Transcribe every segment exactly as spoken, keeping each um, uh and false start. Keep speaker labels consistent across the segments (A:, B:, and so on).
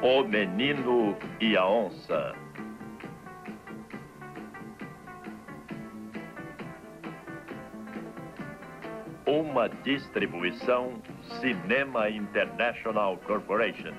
A: O Menino e a Onça. Uma distribuição Cinema International Corporation.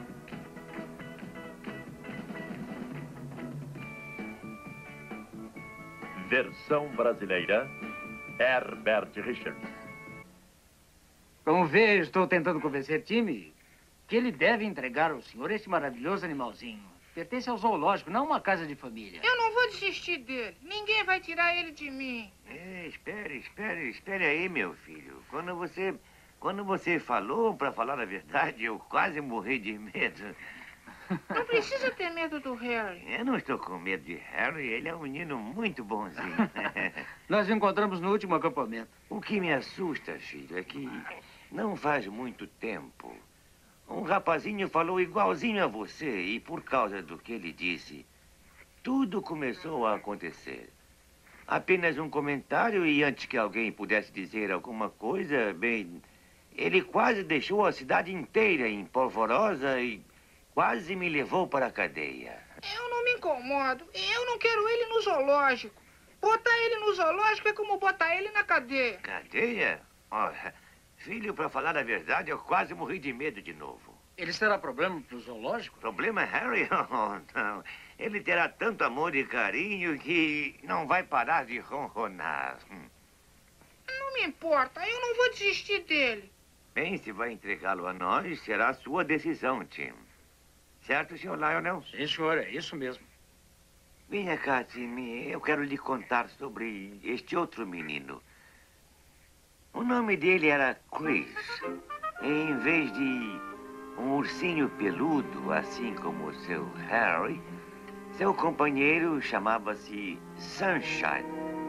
A: Versão brasileira, Herbert Richards.
B: Como vê, estou tentando convencer Timmy que ele deve entregar ao senhor esse maravilhoso animalzinho. Pertence ao zoológico, não uma casa de família.
C: Eu não vou desistir dele. Ninguém vai tirar ele de mim.
D: É, espere, espere, espere aí, meu filho. Quando você, quando você falou, para falar a verdade, eu quase morri de medo.
C: Não precisa ter medo do Harry.
D: Eu não estou com medo de Harry, ele é um menino muito bonzinho.
B: Nós encontramos no último acampamento.
D: O que me assusta, filho, é que não faz muito tempo um rapazinho falou igualzinho a você e por causa do que ele disse, tudo começou a acontecer. Apenas um comentário e antes que alguém pudesse dizer alguma coisa, bem, ele quase deixou a cidade inteira em polvorosa e quase me levou para a cadeia.
C: Eu não me incomodo. Eu não quero ele no zoológico. Botar ele no zoológico é como botar ele na cadeia.
D: Cadeia? Olha, filho, para falar a verdade, eu quase morri de medo de novo.
B: Ele será problema para o zoológico?
D: Problema, Harry? Oh, não. Ele terá tanto amor e carinho que não vai parar de ronronar.
C: Não me importa. Eu não vou desistir dele.
D: Bem, se vai entregá-lo a nós, será a sua decisão, Tim. Certo, senhor Lionel?
B: Sim, senhor, é isso mesmo.
D: Venha cá, Tim. Eu quero lhe contar sobre este outro menino. O nome dele era Chris. Em vez de um ursinho peludo, assim como o seu Harry, seu companheiro chamava-se Sunshine.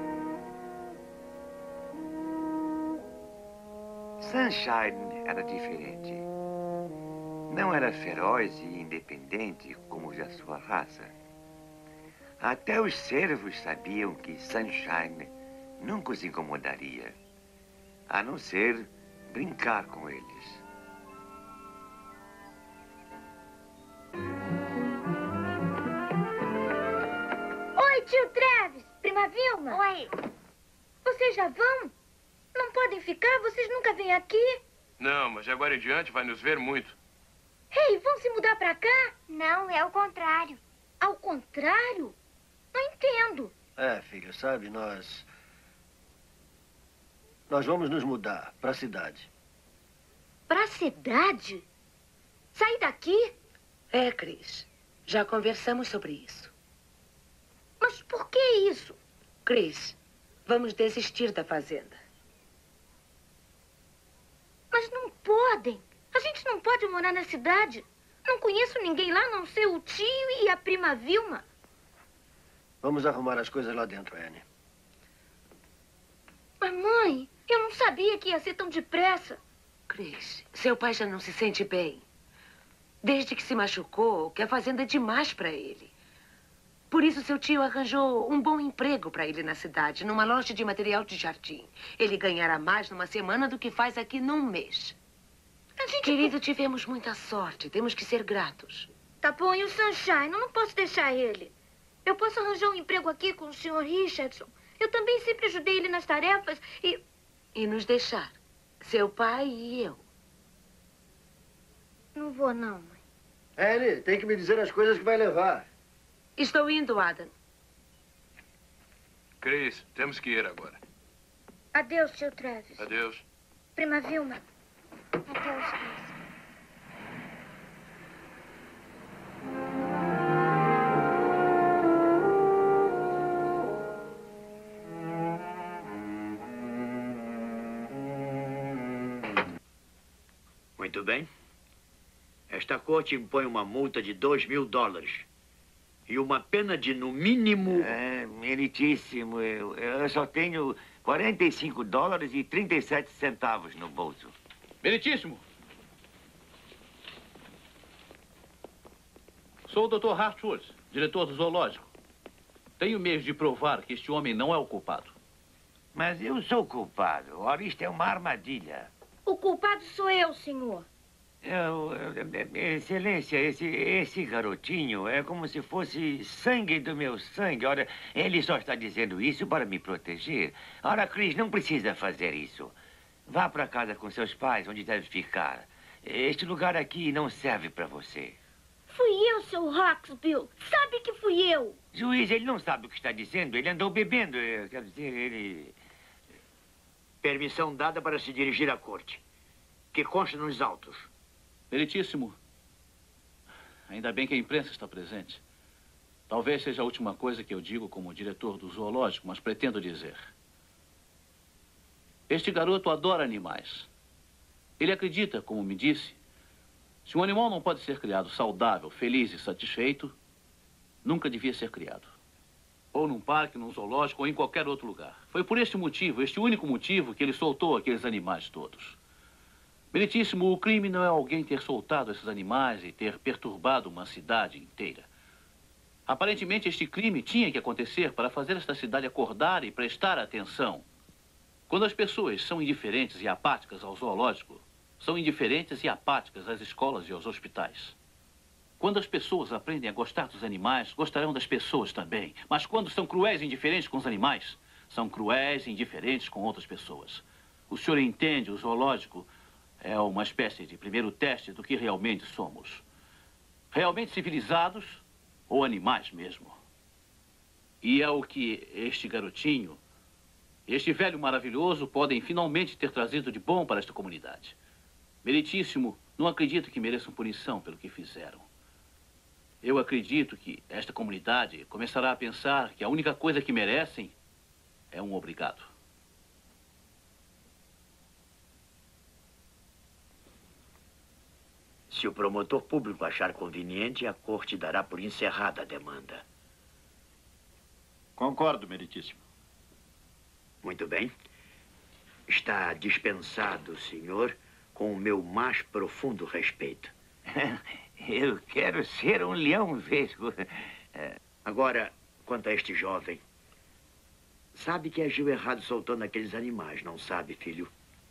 D: Sunshine era diferente. Não era feroz e independente como os da sua raça. Até os cervos sabiam que Sunshine nunca os incomodaria, a não ser brincar com eles.
E: Oi, tio Travis, prima Vilma.
F: Oi.
E: Vocês já vão? Não podem ficar? Vocês nunca vêm aqui?
G: Não, mas de agora em diante vai nos ver muito.
E: Ei, vão se mudar pra cá?
F: Não, é o contrário.
E: Ao contrário? Não entendo.
H: É, filho, sabe, nós... Nós vamos nos mudar pra cidade.
E: Pra cidade? Sair daqui?
I: É, Chris. Já conversamos sobre isso.
E: Mas por que isso?
I: Chris, vamos desistir da fazenda.
E: Mas não podem. A gente não pode morar na cidade. Não conheço ninguém lá, a não ser o tio e a prima Vilma.
H: Vamos arrumar as coisas lá dentro, Annie.
E: Mas, mãe, eu não sabia que ia ser tão depressa.
I: Chris, seu pai já não se sente bem. Desde que se machucou, que a fazenda é demais para ele. Por isso, seu tio arranjou um bom emprego para ele na cidade, numa loja de material de jardim. Ele ganhará mais numa semana do que faz aqui num mês.
E: A gente...
I: Querido, tivemos muita sorte. Temos que ser gratos.
E: Tá bom, e o Sunshine? Eu não posso deixar ele. Eu posso arranjar um emprego aqui com o senhor Richardson. Eu também sempre ajudei ele nas tarefas e...
I: E nos deixar. Seu pai e eu.
E: Não vou, não, mãe.
H: Annie, tem que me dizer as coisas que vai levar.
I: Estou indo, Adam.
G: Chris, temos que ir agora.
E: Adeus, tio Travis.
G: Adeus.
E: Prima Vilma.
F: Adeus, Chris.
J: Muito bem. Esta corte impõe uma multa de dois mil dólares. E uma pena de, no mínimo...
D: É, meritíssimo. Eu, eu só tenho quarenta e cinco dólares e trinta e sete centavos no bolso.
K: Meritíssimo. Sou o doutor Hartwoods, diretor do zoológico. Tenho meios de provar que este homem não é o culpado.
D: Mas eu sou o culpado. Ora, isto é uma armadilha.
E: O culpado sou eu, senhor.
D: Eu, eu, excelência, esse, esse garotinho é como se fosse sangue do meu sangue. Ora, ele só está dizendo isso para me proteger. Ora, Chris, não precisa fazer isso. Vá para casa com seus pais, onde deve ficar. Este lugar aqui não serve para você.
E: Fui eu, seu Roxbill. Sabe que fui eu.
D: Juiz, ele não sabe o que está dizendo. Ele andou bebendo. Quer dizer, ele...
J: Permissão dada para se dirigir à corte. Que conste nos autos.
K: Meritíssimo, ainda bem que a imprensa está presente. Talvez seja a última coisa que eu digo como diretor do zoológico, mas pretendo dizer. Este garoto adora animais. Ele acredita, como me disse, se um animal não pode ser criado saudável, feliz e satisfeito, nunca devia ser criado. Ou num parque, num zoológico, ou em qualquer outro lugar. Foi por este motivo, este único motivo, que ele soltou aqueles animais todos. Meritíssimo, o crime não é alguém ter soltado esses animais e ter perturbado uma cidade inteira. Aparentemente, este crime tinha que acontecer para fazer esta cidade acordar e prestar atenção. Quando as pessoas são indiferentes e apáticas ao zoológico, são indiferentes e apáticas às escolas e aos hospitais. Quando as pessoas aprendem a gostar dos animais, gostarão das pessoas também. Mas quando são cruéis e indiferentes com os animais, são cruéis e indiferentes com outras pessoas. O senhor entende, o zoológico é uma espécie de primeiro teste do que realmente somos. Realmente civilizados ou animais mesmo. E é o que este garotinho, este velho maravilhoso, podem finalmente ter trazido de bom para esta comunidade. Meritíssimo, não acredito que mereçam punição pelo que fizeram. Eu acredito que esta comunidade começará a pensar que a única coisa que merecem é um obrigado.
J: Se o promotor público achar conveniente, a corte dará por encerrada a demanda.
L: Concordo, meritíssimo.
J: Muito bem. Está dispensado, senhor, com o meu mais profundo respeito.
D: Eu quero ser um leão vesgo.
J: Agora, quanto a este jovem, sabe que agiu errado soltando aqueles animais, não sabe, filho?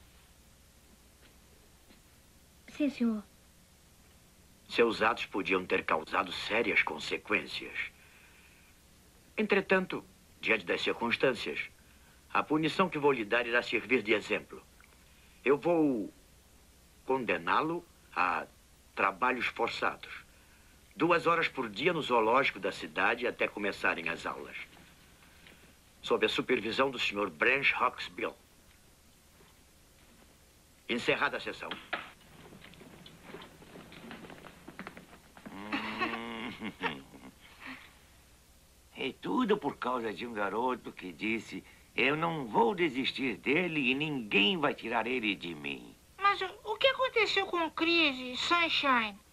E: Sim, senhor.
J: Seus atos podiam ter causado sérias consequências. Entretanto, diante das circunstâncias, a punição que vou lhe dar irá servir de exemplo. Eu vou condená-lo a trabalhos forçados. Duas horas por dia no zoológico da cidade até começarem as aulas. Sob a supervisão do senhor Branch Roxbill. Encerrada a sessão.
D: É tudo por causa de um garoto que disse: eu não vou desistir dele e ninguém vai tirar ele de mim.
C: Mas o que aconteceu com Chris e Sunshine?